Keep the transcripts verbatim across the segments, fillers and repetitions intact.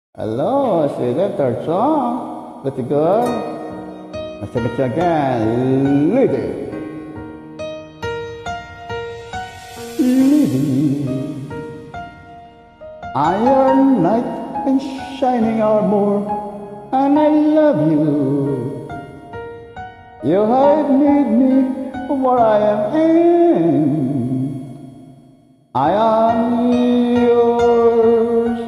Hello, si Letter Song. Pretty good. Masih kecil Lady. Lady. Iron knight and shining armor, and I love you. You have made me what I am. I am yours.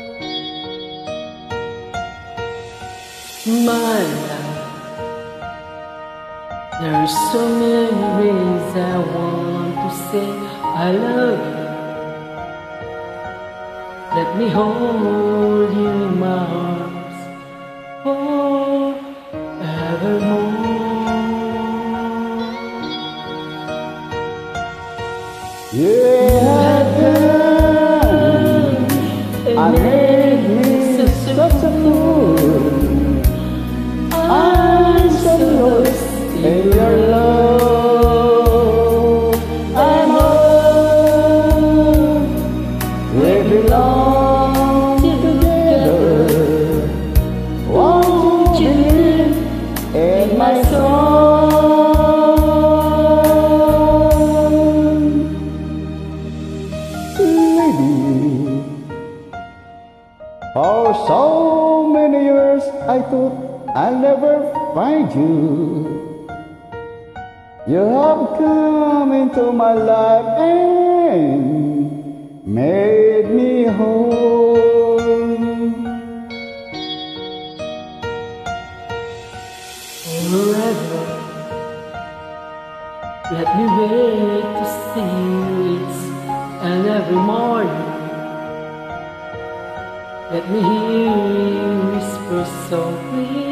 My love, there are so many ways I want to say I love you. Let me hold you in my arms forevermore. Yeah, I made me such a fool. I'm so lost in your love. I know we belong together. Won't you live in my song, lady? For so many years I thought I'll never find you. You have come into my life and made me whole. Forever, let me wait to see you each and every morning. Let me hear you whisper softly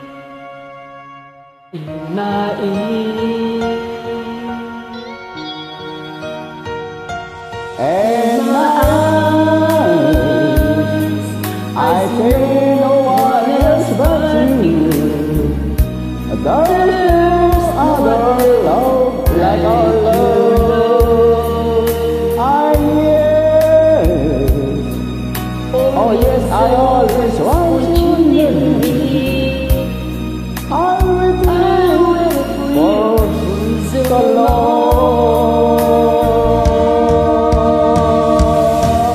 in my ear. And my eyes, I see no one else but you. There is other love like our love. I yes, oh yes, I always want you near me. I will wait for so long.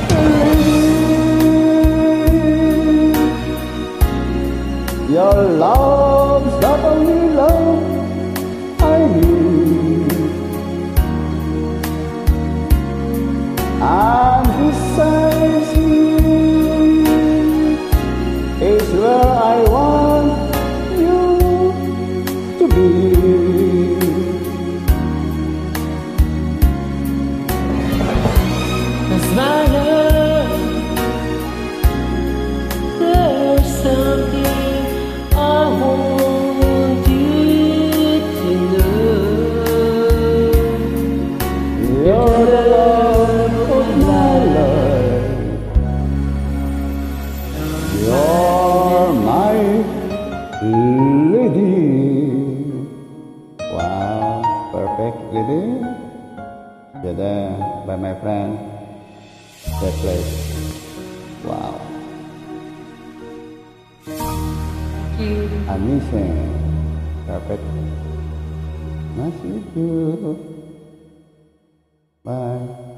Your love's not only love I need, and besides me is where I want you to be. Cause my love, there's something I want you to know. You're the love of my life. You're my lady. Wow, perfect lady. You're there by my friend. That place. Wow. Amazing. Perfect. Nice to meet you. Bye.